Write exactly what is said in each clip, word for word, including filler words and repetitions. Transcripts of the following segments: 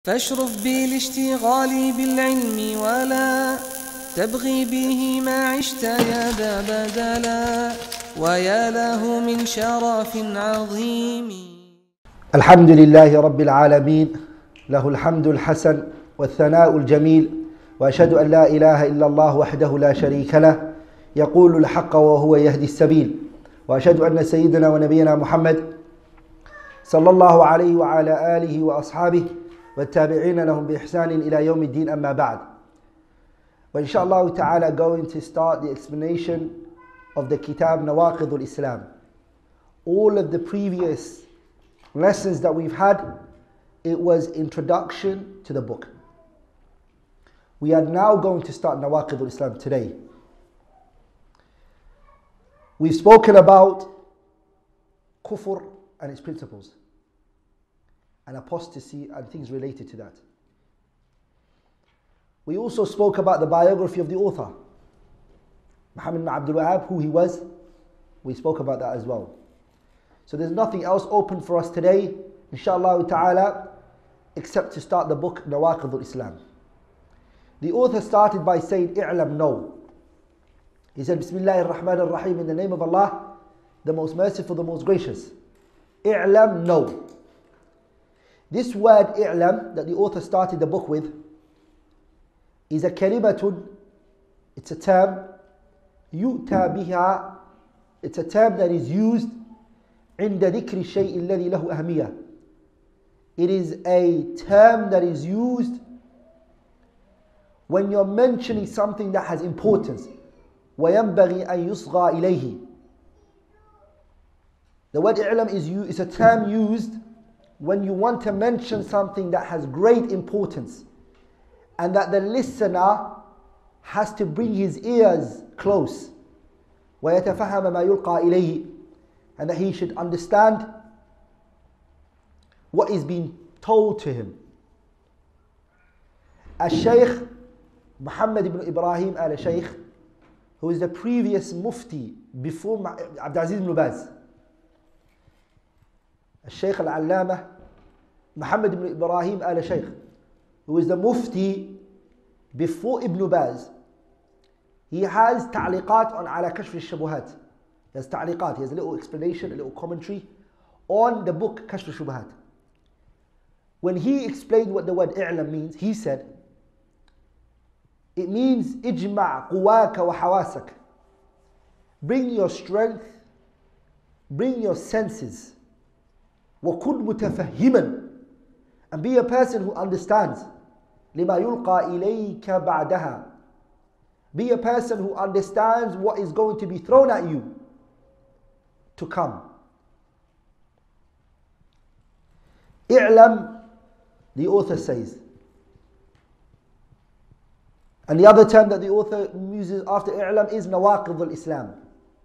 فاشرف بالاشتغال بالعلم ولا تبغي به ما عشت يا ذا بدلا ويا له من شرف عظيم. الحمد لله رب العالمين، له الحمد الحسن والثناء الجميل، وأشهد أن لا إله إلا الله وحده لا شريك له يقول الحق وهو يهدي السبيل، وأشهد أن سيدنا ونبينا محمد صلى الله عليه وعلى آله وأصحابه والتابعين لهم بإحسان إلى يوم الدين. أما بعد. But inshallah ta'ala going to start the explanation of the Kitab Nawaqid al-Islam. All of the previous lessons that we've had, it was introduction to the book. We are now going to start Nawaqid al-Islam today. We've spoken about kufr and its principles, and apostasy and things related to that. We also spoke about the biography of the author, Muhammad ibn Abdul Wahhab, who he was. We spoke about that as well. So there's nothing else open for us today, inshallah ta'ala, except to start the book Nawaqid al-Islam. The author started by saying, I'lam, know. He said, Bismillahir Rahmanir Rahim, in the name of Allah, the most merciful, the most gracious. I'lam, know. This word i'lam that the author started the book with is a kalimatun, it's a term, yu'ta biha, it's a term that is used عند ذكر الشيء الذي له أهمية. It is a term that is used when you're mentioning something that has importance. وينبغي أن يصغى إليه. The word i'lam is, is a term used when you want to mention something that has great importance and that the listener has to bring his ears close. ويتفهم ما يلقى إليه, and that he should understand what is being told to him. Al-Shaykh Muhammad ibn Ibrahim al-Shaykh, who is the previous mufti before Abdulaziz ibn Baz. Al-Shaykh al-Allamah Muhammad ibn Ibrahim al-Shaykh, who is the mufti before Ibn Baz. He has ta'liqat on ala kashf al-shubuhat. He has ta'liqat, he has a little explanation, a little commentary on the book Kashf al-Shubuhat. When he explained what the word i'lam means, he said, it means ijma' quwaka wa hawasak. Bring your strength, bring your senses. وَكُنْ مُتَفَهِّمًا, and be a person who understands. لِمَا يُلْقَى إِلَيْكَ بَعْدَهَا. Be a person who understands what is going to be thrown at you to come. i'lam, the author says. And the other term that the author uses after i'lam is Nawaqid al-Islam.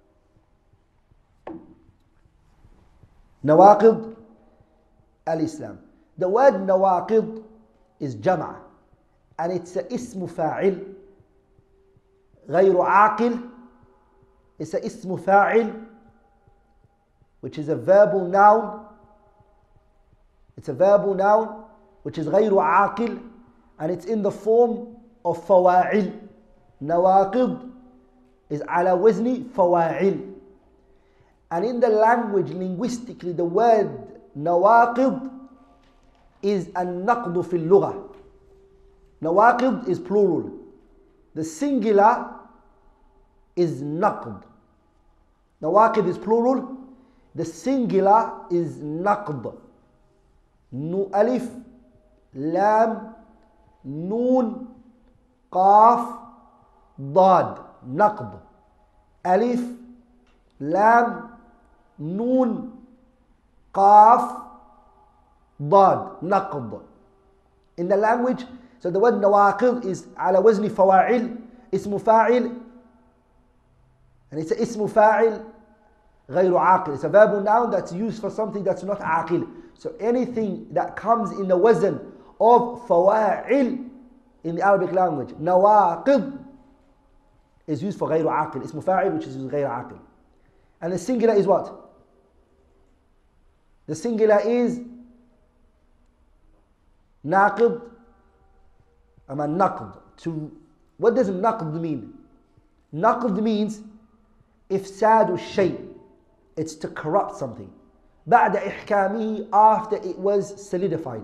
Nawaqid al-Islam. The word nawaqid is jama', and it's a ismu fa'il غير عاقل. It's a ismu fa'il, which is a verbal noun. It's a verbal noun which is غير عاقل, and it's in the form of fawa'il. Nawaqid is ala wazni fawa'il. And in the language, linguistically, the word nawaqid is an-naqd fi al-lugha. Nawaqid is plural. The singular is naqd. Nawaqid is plural. The singular is naqd. Nu alif, lam, noon, qaf, dad. Naqd. Alif, lam, noon, qaf, dad. Naqd. In the language, so the word nawaqid is ala wazni fawa'il, ismu fa'il, and it's a ismu fa'il غير عاقل. It's a verbal noun that's used for something that's not aqil. So anything that comes in the wazn of fawa'il in the Arabic language, nawaqid, is used for غير عاقل. Ismu fa'il, which is غير عاقل. And the singular is what? The singular is Naqid, ama naqd. To, what does naqd mean? Naqd means ifsadu shay. It's to corrupt something. بعد إحكامه, after it was solidified.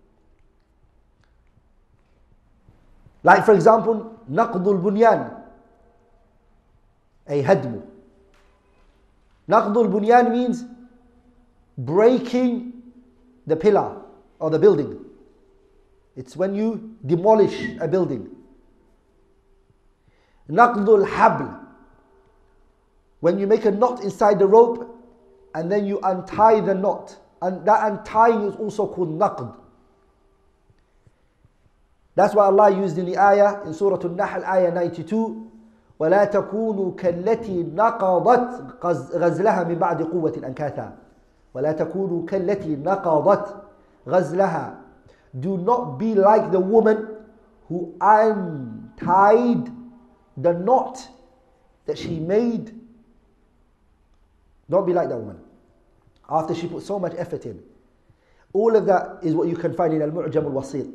Like for example, نقض البنيان, a hadmu. نقض البنيان means breaking the pillar or the building. It's when you demolish a building. نقض الحبل, when you make a knot inside the rope and then you untie the knot, and that untying is also called naqd. That's why Allah used in the ayah in Surah Al-Nahl, ayah ninety-two, وَلَا تَكُونُوا كَالَّتِي نَقَضَتْ غَزْلَهَا مِنْ بَعْدِ قُوَّةٍ أَنْكَاثًا. وَلَا تَكُونُوا كَالَّتِي نَقَضَتْ غَزْلَهَا. Do not be like the woman who untied the knot that she made. Don't be like that woman after she put so much effort in. All of that is what you can find in Al-Mu'jam Al-Wasit.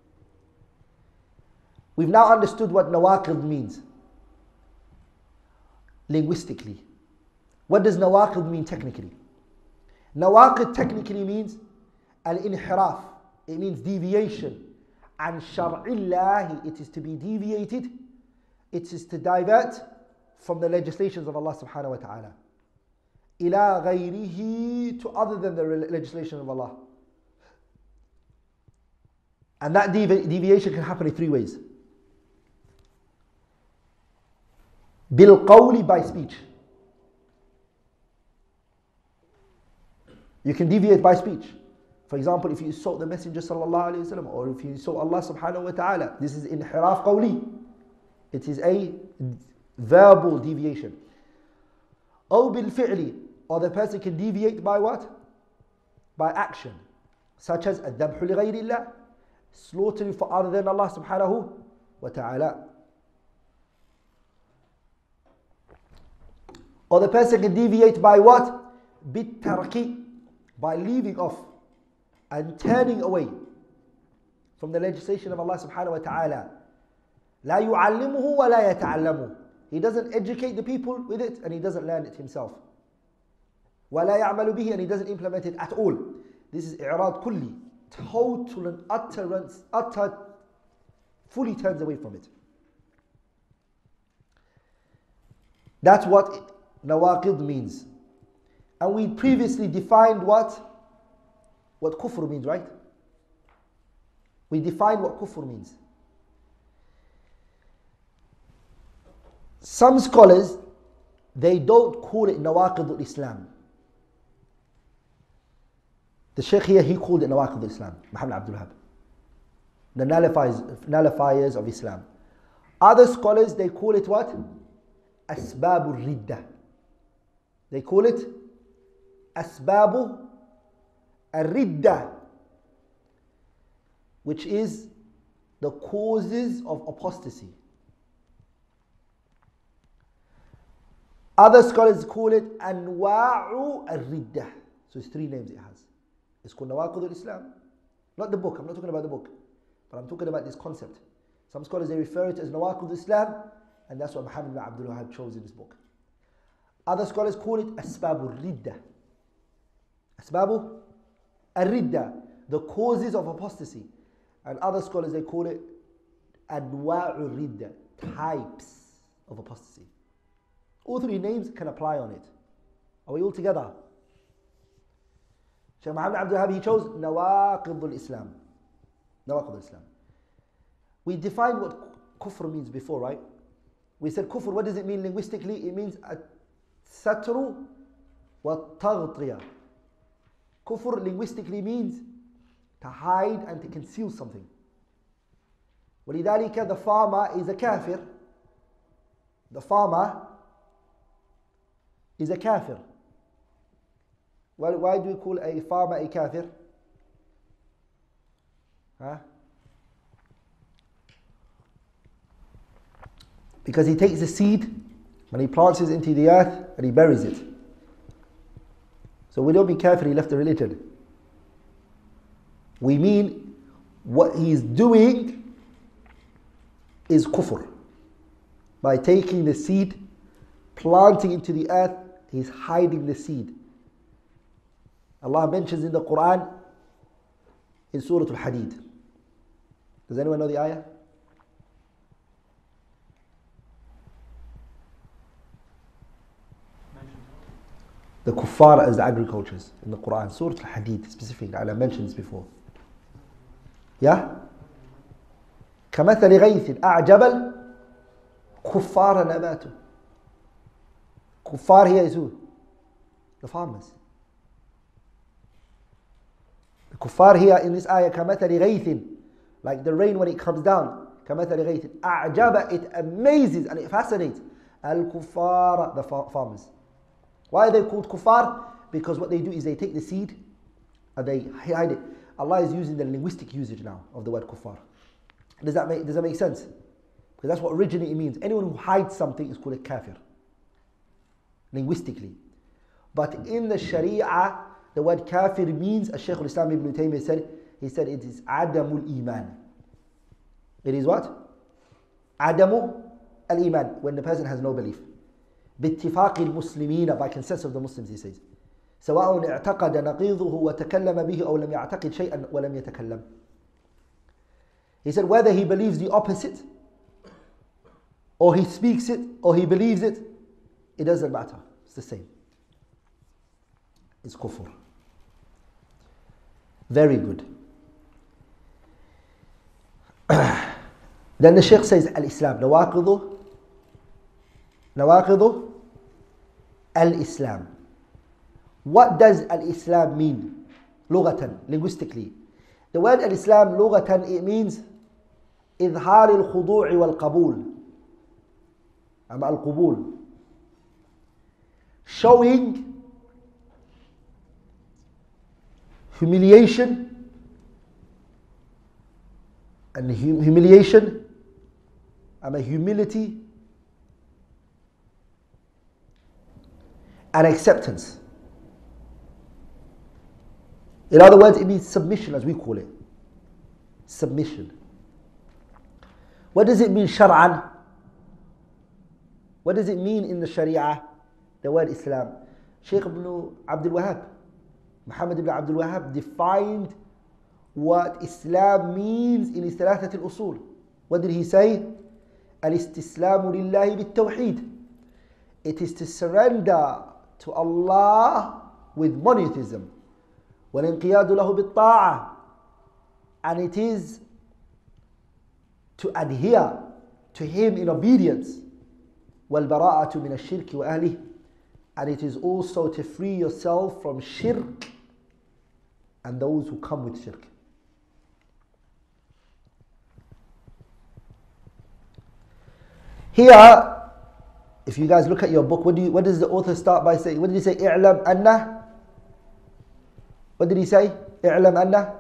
We've now understood what nawaqid means linguistically. What does nawaqid mean technically? Nawaqid technically means al-inhiraf. It means deviation. And shar'illahi, it is to be deviated. It is to divert from the legislations of Allah subhanahu wa ta'ala. Ila ghayrihi, to other than the legislation of Allah. And that devi- deviation can happen in three ways. Bil qawli, by speech. You can deviate by speech. For example, if you insult the Messenger sallallahu alayhi wa sallam, or if you insult Allah subhanahu wa ta'ala, this is inhiraf qawli. It is a verbal deviation. Aw bil fi'li, or the person can deviate by what? By action. Such as الذبح لغير الله, slaughtering for other than Allah subhanahu wa ta'ala. Or the person can deviate by what? بالترك, by leaving off and turning away from the legislation of Allah subhanahu wa ta'ala. لا يعلمه ولا يتعلمه. He doesn't educate the people with it and he doesn't learn it himself. ولا يعمل به, and he doesn't implement it at all. This is i'rad kulli, total and utterance, utter, fully turns away from it. That's what nawaqid means. And we previously defined what what kufr means, right? We defined what kufr means. Some scholars, they don't call it nawaqid al-Islam. The Shaykh here, he called it nawaqid al-Islam, Muhammad Abdul Wahab. The nullifiers, nullifiers of Islam. Other scholars, they call it what? Asbab al-Ridda. They call it Asbab al-Ridda, which is the causes of apostasy. Other scholars call it Anwa'u al-Ridda. So it's three names it has. It's called Nawaqid al-Islam. Not the book, I'm not talking about the book, but I'm talking about this concept. Some scholars, they refer it as Nawaqid al-Islam, and that's what Muhammad ibn Abdul Wahab chose in this book. Other scholars call it Asbab al-Ridda. Asbab al-Ridda, the causes of apostasy. And other scholars, they call it Anwa'u al-Ridda, types of apostasy. All three names can apply on it. Are we all together? Shaykh Muhammad Abdul Wahab, he chose Nawaqid al-Islam. Nawaqid al-Islam. We defined what kufr means before, right? We said kufr, what does it mean linguistically? It means at-satru wa-taghtiya. Kufr linguistically means to hide and to conceal something. وَلِذَلِكَ, the farmer is a kafir. The farmer is a kafir. Why, why do we call a farmer a kafir? Huh? Because he takes the seed and he plants it into the earth and he buries it. So we don't mean kafir, he left the religion. We mean what he's doing is kufr. By taking the seed, planting into the earth, he's hiding the seed. Allah mentions in the Quran in Surah Al-Hadid. Does anyone know the ayah? The kuffar as the agricultures in the Quran. Surah Al-Hadid specifically. I mentioned this before. Yeah? كمثل غيث أعجب الكفار نباته. Kuffar here is who? The farmers. The kuffar here in this ayah, كمثل غيث, like the rain when it comes down. كمثل غيث أعجب, it amazes and it fascinates. الكفار, the farmers. Why are they called kuffar? Because what they do is they take the seed and they hide it. Allah is using the linguistic usage now of the word kuffar. Does that make, does that make sense? Because that's what originally it means. Anyone who hides something is called a kafir, linguistically. But in the Sharia, the word kafir means, as Shaykh al-Islam ibn Taymiyyah said, he said it is adamul iman. It is what? Adamu al-iman, when the person has no belief. باتفاق المسلمين, by consensus of the Muslims, he says. سواء اعتقد نقيضه وتكلم به أو لم يعتقد شيئا ولم يتكلم. He said whether he believes the opposite, or he speaks it, or he believes it, it doesn't matter. It's the same. It's kufr. Very good. Then the Shaykh says al-Islam. نواقض نواقض al-Islam. What does al-Islam mean? لغة, linguistically. The word al-Islam لغة, it means إظهار الخضوع والقبول. أما القبول, showing humiliation and hum- humiliation أما humility and acceptance. In other words, it means submission, as we call it. Submission. What does it mean shar'an? What does it mean in the Sharia? The word Islam. Shaykh ibn Abdul Wahhab, Muhammad ibn Abdul Wahhab, defined what Islam means in Thalathat al-Usul. What did he say? Al-istislamu lillahi bit-tawheed. It is to surrender to Allah with monotheism. وَالْإِنْقِيَادُ لَهُ بِالطَّاعَةِ. And it is to adhere to Him in obedience. وَالْبَرَاءَةُ مِنَ الشِّرْكِ وَأَهْلِهِ. And it is also to free yourself from shirk and those who come with shirk. Here, if you guys look at your book, what, do you, what does the author start by saying? What did he say? إِعْلَمْ أَنَّ. What did he say? إِعْلَمْ أَنَّ.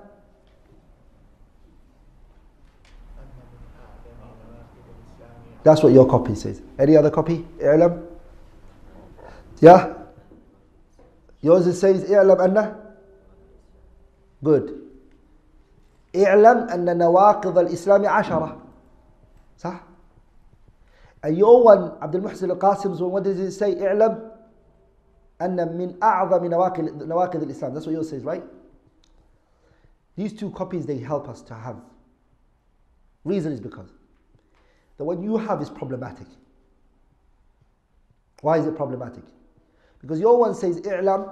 That's what your copy says. Any other copy? إِعْلَمْ. Yeah? Yours it says إِعْلَمْ أَنَّ. Good. إِعْلَمْ أَنَّ نَوَاقِضَ الْإِسْلَامِ عَشَرَةً. صح? And your one, Abdul Muhsin al-Qasim's one, what does it say? إِعْلَمْ أَنَّ مِنْ أَعْظَمِ نَوَاقِضِ الْإِسْلَامِ. That's what yours says, right? These two copies, they help us to have. Reason is because the one you have is problematic. Why is it problematic? Because your one says إِعْلَمْ,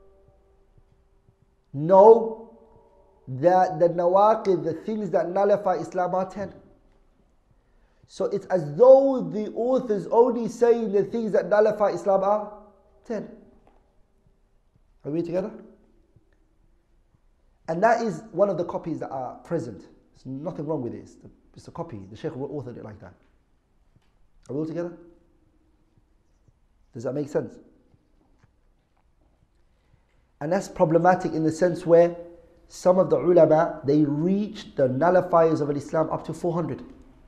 know that the nawaqid, the things that nullify Islam, are ten. So it's as though the author is only saying the things that nullify Islam are ten. Are we together? And that is one of the copies that are present. There's nothing wrong with it. It's, the, it's a copy. The Shaykh authored it like that. Are we all together? Does that make sense? And that's problematic in the sense where some of the ulama, they reached the nullifiers of Islam up to four hundred.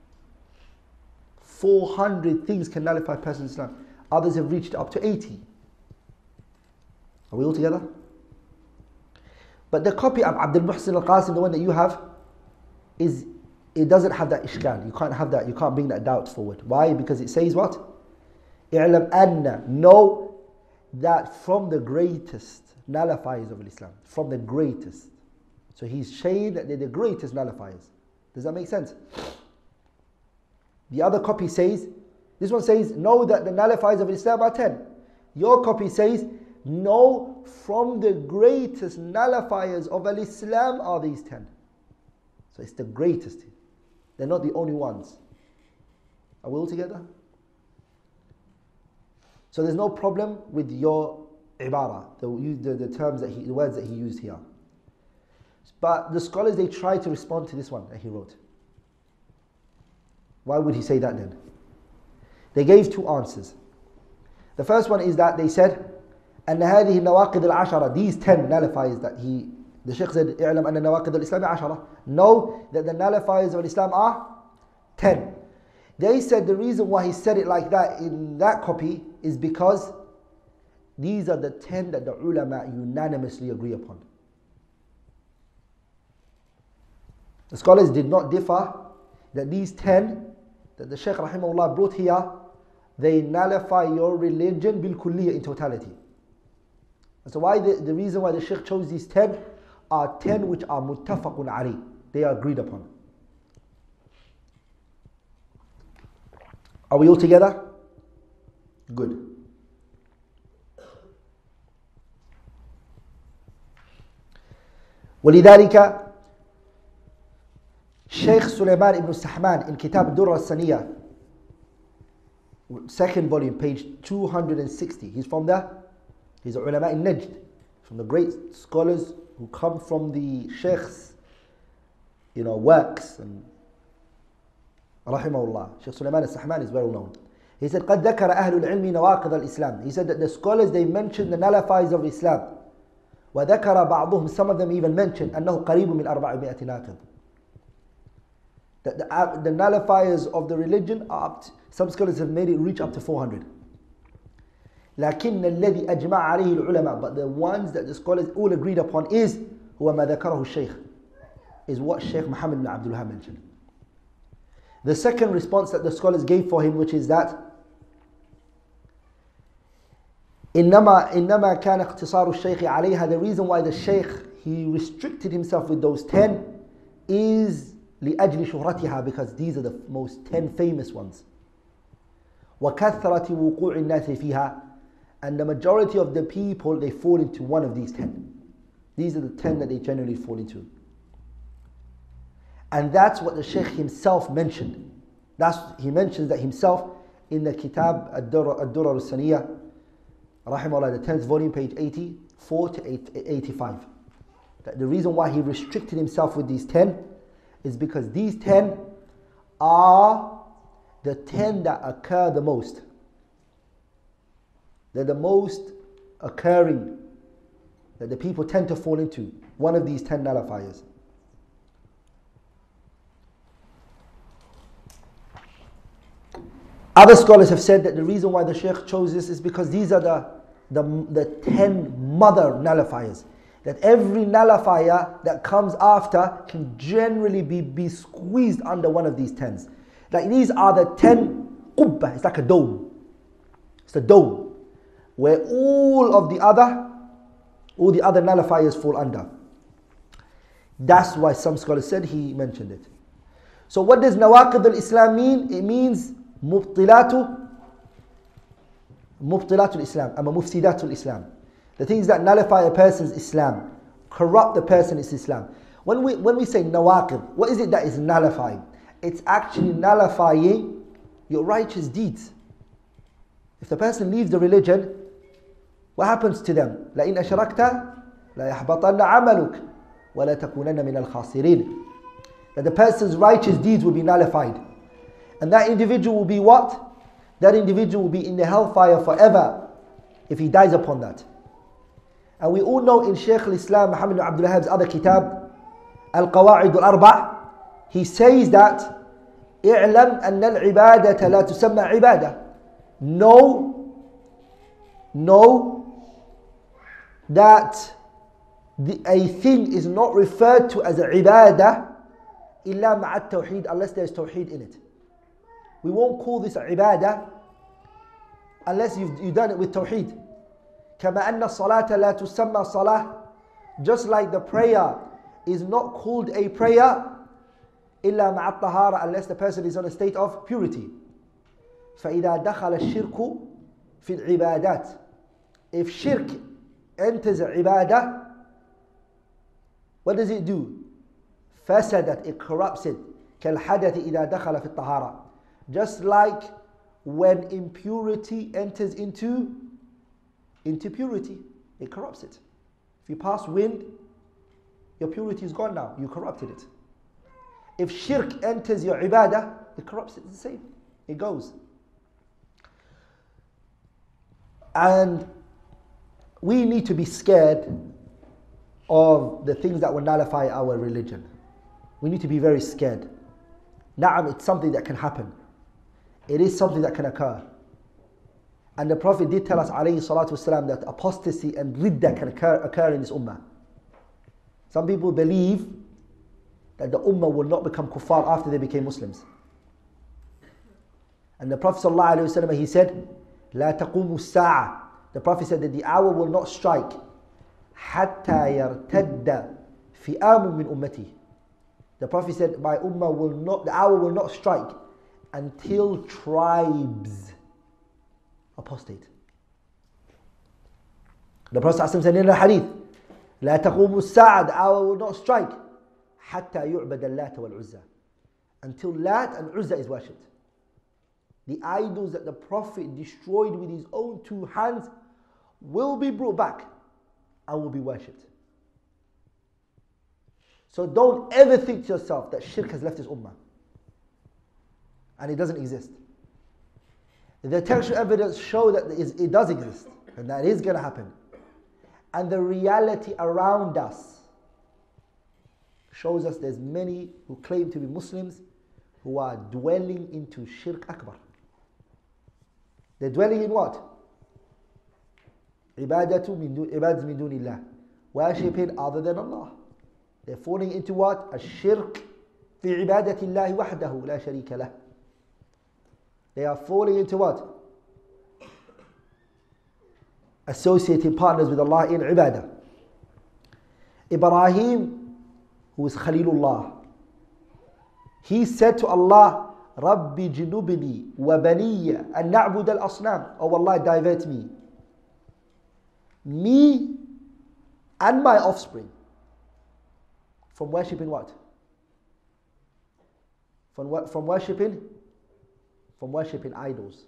four hundred things can nullify a person's Islam. Others have reached up to eighty. Are we all together? But the copy of Abdul Muhsin al-Qasim, the one that you have, is it doesn't have that ishkal. You can't have that, you can't bring that doubt forward. Why? Because it says what? اعلم أن, know that from the greatest nullifiers of Islam, from the greatest. So he's saying that they're the greatest nullifiers. Does that make sense? The other copy says, this one says, know that the nullifiers of Islam are ten. Your copy says, no, from the greatest nullifiers of Islam are these ten. So it's the greatest. They're not the only ones. Are we all together? So there's no problem with your ibara, the, the, the terms that he, the words that he used here. But the scholars, they try to respond to this one that he wrote. Why would he say that then? They gave two answers. The first one is that they said, أن هذه النواقض العشرة, these ten nullifiers that he, the Shaykh said, اعلم أن النواقض الإسلام عشرة, know that the nullifiers of Islam are ten. They said the reason why he said it like that in that copy is because these are the ten that the ulama unanimously agree upon. The scholars did not differ that these ten that the Shaykh rahimahullah brought here, they nullify your religion bil kulliyah, in totality. So why the, the reason why the Shaykh chose these ten are ten which are muttafaqun alayh, they are agreed upon. Are we all together? Good. ولذلك Shaykh Sulaiman ibn Sahman in Kitab Durr al-Saniyah, second volume, page two hundred sixty. He's from the, he's a ulama in Najd, from the great scholars who come from the Shaykh's, you know, works. And rahimahullah, Shaykh Sulaiman al-Sahman is well known. He said, قد ذكر أهل العلم نواقض الإسلام. He said that the scholars, they mentioned the nullifiers of Islam. وذكر بعضهم, some of them even mentioned أنه قريب من أربعمائة ناقض. That the, uh, the nullifiers of the religion are up to, some scholars have made it reach up to four hundred. لكن الذي أجمع عليه العلماء, but the ones that the scholars all agreed upon is هو ما ذكره الشيخ, is what Shaykh Muhammad ibn Abdul Wahhab mentioned. The second response that the scholars gave for him, which is that إنما إنما كان اقتصار الشيخ عليها, the reason why the Shaykh, he restricted himself with those ten is لأجل شهرتها, because these are the most ten famous ones. وكثرة وقوع الناس فيها, and the majority of the people, they fall into one of these ten. These are the ten that they generally fall into. And that's what the Shaykh himself mentioned. That's, he mentions that himself in the Kitab Ad-Durr al-Saniyah, rahimahullah, the tenth volume, page eighty-four to eighty-five. That the reason why he restricted himself with these ten is because these ten are the ten that occur the most. They're the most occurring, that the people tend to fall into one of these ten nullifiers. Other scholars have said that the reason why the Shaykh chose this is because these are the, the, the ten mother nullifiers. That every nullifier that comes after can generally be, be squeezed under one of these tens. Like these are the ten qubba, it's like a dome. It's a dome where all of the other, all the other nullifiers fall under. That's why some scholars said he mentioned it. So what does nawaqid al-Islam mean? It means mubtilatu, mubtilatu al-Islam, ama mufsidatu al-Islam. The things that nullify a person's Islam, corrupt the person's Islam. When we, when we say nawaqid, what is it that is nullifying? It's actually nullifying your righteous deeds. If the person leaves the religion, what happens to them? لَإِنْ أَشْرَكْتَ لَيَحْبَطَنَّ عَمَلُكَ وَلَا تَكُونَنَّ مِنَ الْخَاسِرِينَ. That the person's righteous deeds will be nullified. And that individual will be what? That individual will be in the hellfire forever if he dies upon that. And we all know in Shaykh al-Islam Muhammad ibn Abdul Wahhab's other kitab, Al-Qawa'id al-Arba', he says that اعلم أن العبادة لا تسمى عبادة. Know, know that the, a thing is not referred to as a ibadah إلا مع التوحيد, unless there is tawheed in it. We won't call this ibadah unless you've, you've done it with tawheed. كما أن الصلاة لا تسمى صلاة, just like the prayer is not called a prayer إلا مع الطهارة, unless the person is on a state of purity. فإذا دخل الشرك في العبادات, if shirk enters ibadah, what does it do? فسدت, it corrupts it. كالحدث إذا دخل في الطهارة, just like when impurity enters into into purity, it corrupts it. If you pass wind, your purity is gone now, you corrupted it. If shirk enters your ibadah, it corrupts it. It's the same, it goes. And we need to be scared of the things that will nullify our religion. We need to be very scared. Na'am, it's something that can happen. It is something that can occur. And the Prophet did tell us, alayhi salatu wasalam, that apostasy and ridda can occur, occur in this ummah. Some people believe that the ummah will not become kuffar after they became Muslims. And the Prophet sallallahu alayhi wasallam, he said, لا تقوم الساعة. The Prophet said that the hour will not strike حتى يرتد فئام من أمتي. The Prophet said, my ummah will not, the hour will not strike until tribes apostate. The Prophet said in the hadith, لا تقوم الساعة, the hour will not strike حتى يعبد اللات والعزى, until Lat and Uzza is worshipped. The idols that the Prophet destroyed with his own two hands will be brought back and will be worshipped. So don't ever think to yourself that shirk has left this ummah and it doesn't exist. The textual evidence show that it does exist and that is going to happen. And the reality around us shows us there's many who claim to be Muslims who are dwelling into shirk akbar. They're dwelling in what? Ibadatu min dun, ibadatu min dunillah. Worshipping other than Allah. They're falling into what? Ash-shirk fi ibadati Allahi wahdahu la sharika lah. They are falling into what? Associating partners with Allah in ibadah. Ibrahim, who is Khalilullah, he said to Allah, Rabbi jinubni wa baniya an na'bud al-asnam. Oh Allah, divert me. Me and my offspring from worshipping what? From what? From worshipping? From worshipping idols.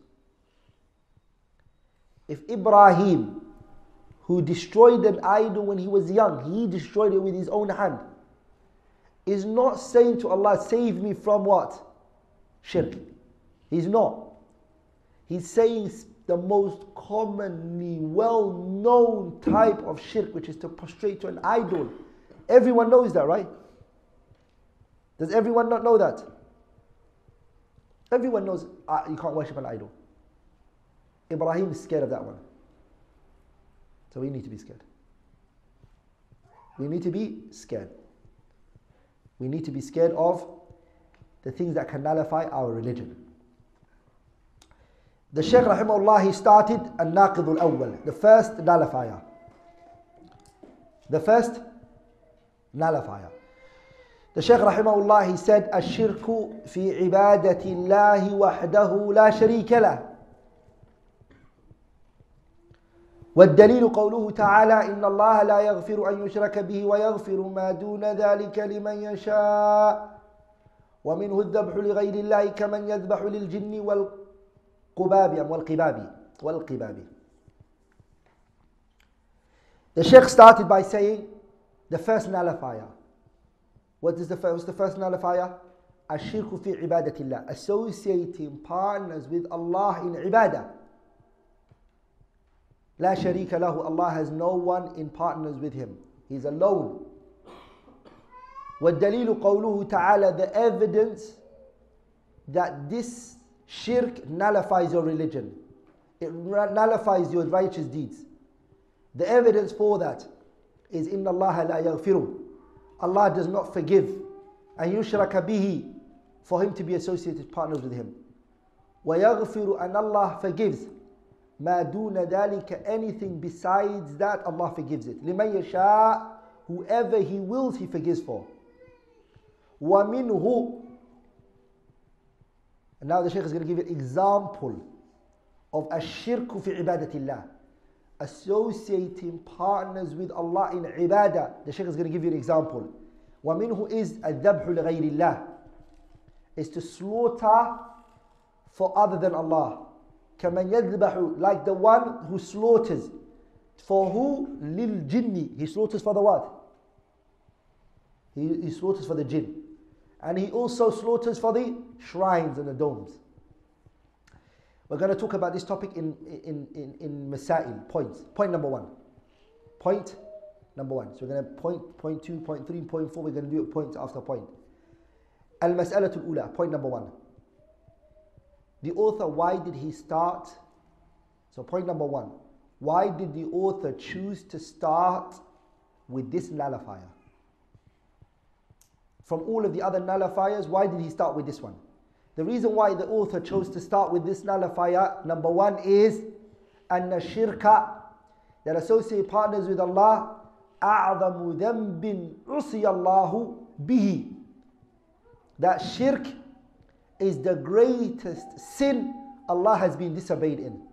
If Ibrahim, who destroyed an idol when he was young, he destroyed it with his own hand, is not saying to Allah, save me from what? Shirk. He's not. He's saying the most commonly well-known type of shirk, which is to prostrate to an idol. Everyone knows that, right? Does everyone not know that? Everyone knows uh, you can't worship an idol. Ibrahim is scared of that one. So we need to be scared. We need to be scared. We need to be scared of the things that can nullify our religion. The Shaykh rahimahullah, he started al-naqid al-awwal, the first nullifier. The first nullifier. The Shaykh rahimahullah, he said, الشرك في عبادة الله وحده لا شريك له. والدليل قوله تعالى إن الله لا يغفر أن يشرك به ويغفر ما دون ذلك لمن يشاء ومنه الذبح لغير الله كمن يذبح للجن والقباب والقباب والقباب. The Shaykh started by saying the first nullifier. What is the first, what's the first nullifier? الشرك في عبادة الله, associating partners with Allah in ibadah. لا شريك له, Allah has no one in partners with him. He's alone. والدليل قوله تعالى, the evidence that this shirk nullifies your religion. It nullifies your righteous deeds. The evidence for that is إن الله لا يغفر. Allah does not forgive أن يشرك به, for him to be associated partners with him. ويغفر, and Allah forgives. ما دون ذلك, anything besides that, Allah forgives it. لمن يشاء, whoever He wills, He forgives for. ومنه, and now the Shaykh is going to give an example of الشرك في عبادة الله, associating partners with Allah in ibadah. The Shaykh is going to give you an example. ومنه is الذبح لغير الله, is to slaughter for other than Allah. كمن يذبح, like the one who slaughters. For who? للجن, he slaughters for the what? He, he slaughters for the jinn. And he also slaughters for the shrines and the domes. We're going to talk about this topic in, in, in, in Masail, points. Point number one. Point number one. So we're going to point, point two, point three, point four. We're going to do it point after point. Al-Mas'alatul Ula, point number one. The author, why did he start? So point number one. Why did the author choose to start with this nullifier? From all of the other nullifiers, why did he start with this one? The reason why the author chose to start with this nullifier, number one, is أن الشرك, that associate partners with Allah, أعظم ذنب عصي الله به. That shirk is the greatest sin Allah has been disobeyed in.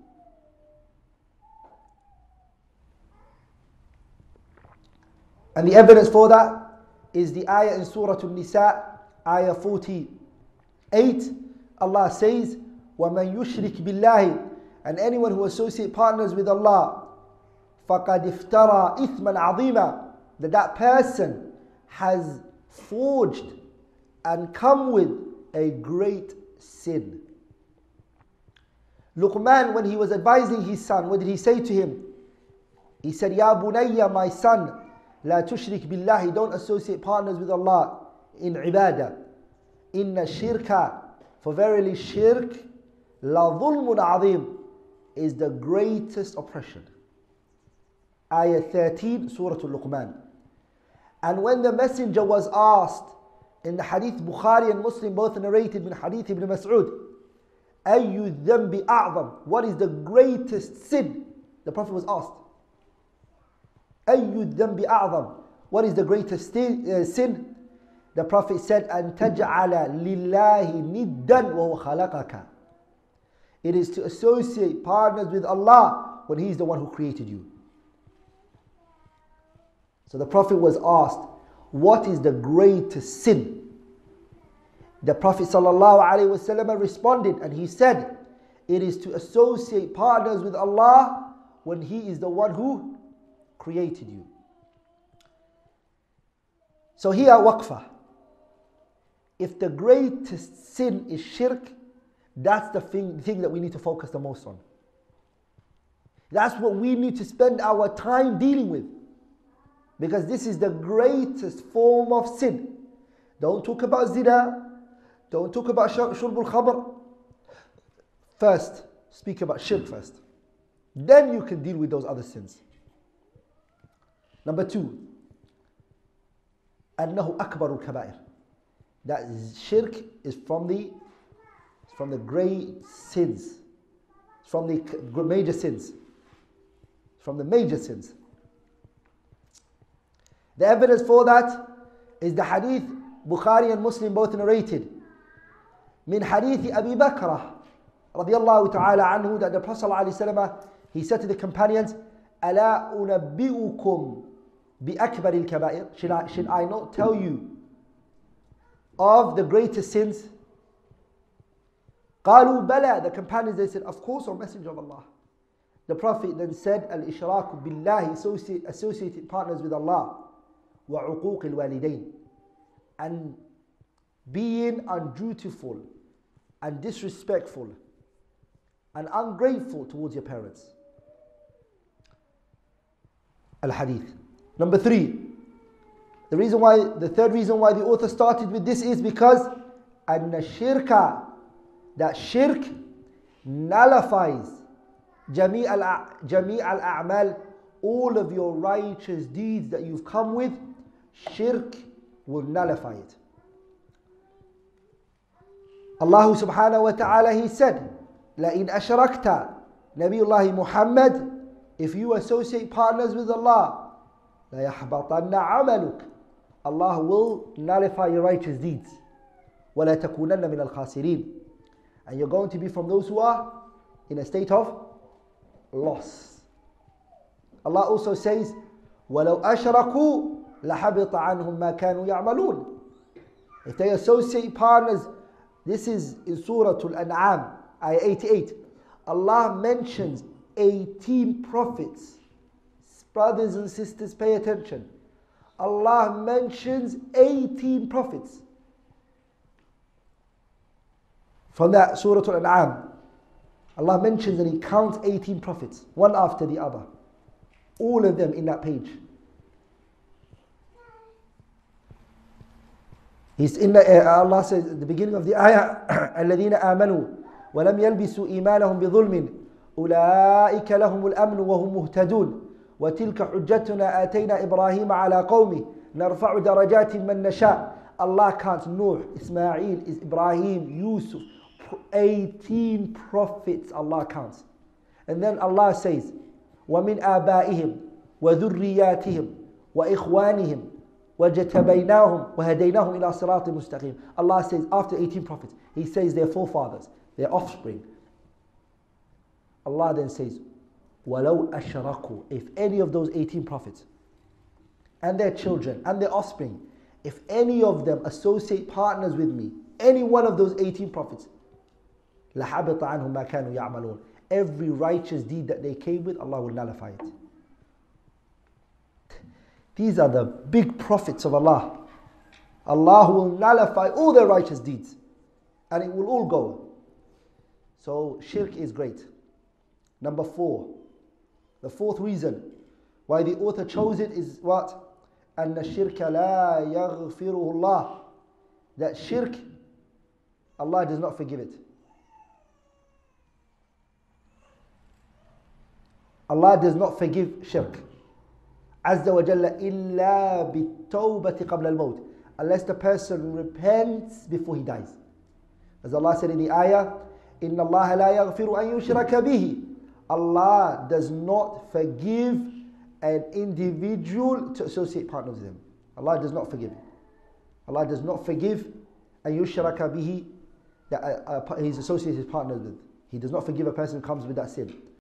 And the evidence for that is the ayah in Surah An-Nisa, ayah forty-eight. Allah says, وَمَنْ يُشْرِكْ بِاللَّهِ, and anyone who associate partners with Allah, فَقَدْ افترى إِثْمًا عَظِيمًا, that that person has forged and come with a great sin. Luqman, when he was advising his son, what did he say to him? He said, Ya bunayya, my son, la tushrik billahi, don't associate partners with Allah in ibadah. Inna shirka, for verily shirk, la dhulmun azim, is the greatest oppression. Ayah thirteen, Surah Al-Luqman. And when the messenger was asked, in the hadith Bukhari and Muslim both narrated in hadith Ibn Mas'ud, Ayyu dhanbi a'zam, what is the greatest sin? The Prophet was asked. Ayyu dhanbi a'zam, what is the greatest sin? The Prophet said, An taj'ala lillahi niddan wa huwa khalaqaka. It is to associate partners with Allah when He is the one who created you. So the Prophet was asked, what is the greatest sin? The Prophet ﷺ responded and he said, it is to associate partners with Allah when He is the one who created you. So here, waqfa. If the greatest sin is shirk, that's the thing, thing that we need to focus the most on. That's what we need to spend our time dealing with. Because this is the greatest form of sin. Don't talk about zina. Don't talk about shurbul khamr. First, speak about shirk first. Then you can deal with those other sins. Number two, أنه أكبر الكبائر. That shirk is from the from the great sins, from the major sins, from the major sins. The evidence for that is the hadith Bukhari and Muslim both narrated. Min hadith Abi Bakr radiyallahu ta'ala anhu, that the Prophet sallallahu alayhi wa sallam, he said to the companions, ألا أنبئكم بأكبر الكبائر, should I, should I not tell you of the greatest sins? قالوا بلى, the companions, they said, of course, O Messenger of Allah. The Prophet then said, Al-Ishraku billahi, associate, associated partners with Allah, وعقوق الوالدين, and being undutiful and disrespectful and ungrateful towards your parents. Al-Hadith. Number three, the reason why, the third reason why the author started with this is because أن الشرك, that shirk nullifies جميع جميع الأعمال, all of your righteous deeds that you've come with, shirk will nullify it. Allah subhanahu wa ta'ala, He said, لَإِنْ أَشْرَكْتَ Nabiullah Muhammad, if you associate partners with Allah, لَيَحْبَطَنَّ عَمَلُكَ, Allah will nullify your righteous deeds. وَلَا تَكُونَنَّ مِنَ الْخَاسِرِينَ, and you're going to be from those who are in a state of loss. Allah also says, وَلَوْ أَشْرَكُوا لَحَبِطَ عَنْهُمْ مَا كَانُوا يَعْمَلُونَ. If they associate partners, this is in Surah Al-An'am, ayah eighty-eight. Allah mentions eighteen prophets. Brothers and sisters, pay attention. Allah mentions eighteen prophets. From that Surah Al-An'am, Allah mentions and He counts eighteen prophets, one after the other. All of them in that page. He's in the, uh, Allah says at the beginning of the ayah, الَّذِينَ آمَنُوا وَلَمْ يَلْبِسُوا إِيمَانَهُم بِظُلْمٍ أُولَٰئِكَ لَهُمُ الْأَمْنُ وَهُمْ مُهْتَدُونَ وَتِلْكَ حُجَّتُنَا آتَيْنَا إِبْرَاهِيمَ عَلَىٰ قَوْمِهِ نَرْفَعُ دَرَجَاتٍ مَّن نَّشَاءُ. Allah counts Nuh, Ismail, Ibrahim, Yusuf, eighteen prophets Allah counts. And then Allah says, وَمِنْ آبَائِهِمْ وَذُرِّيَّاتِهِمْ وَإِخْوَانِهِمْ وَجَتَبَيْنَاهُمْ وَهَدَيْنَاهُمْ إِلَىٰ صِرَاطٍ مُسْتَقِيمٍ. Allah says, after eighteen prophets, He says their forefathers, their offspring. Allah then says, وَلَوْ أَشْرَكُوا, if any of those eighteen prophets and their children and their offspring, if any of them associate partners with me, any one of those eighteen prophets, لَحَبِطَ عَنْهُمْ مَا كَانُوا يَعْمَلُونَ, every righteous deed that they came with, Allah will nullify it. These are the big prophets of Allah. Allah will nullify all their righteous deeds, and it will all go. So shirk is great. Number four, the fourth reason why the author chose it is what? أَنَّ الشِّرْكَ لَا يَغْفِرُهُ اللَّهُ, that shirk, Allah does not forgive it. Allah does not forgive shirk. عز وجل إلا بالتوبة قبل الموت, unless the person repents before he dies. As Allah said in the ayah, إن الله لا يغفر أن يشرك به, Allah does not forgive an individual to associate partners with Him. Allah does not forgive. Allah does not forgive أن يشرك به, that uh, uh, He's associated his partners with. He does not forgive a person who comes with that sin.